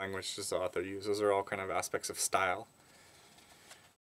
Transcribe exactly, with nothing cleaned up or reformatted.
language does the author use? Those are all kind of aspects of style.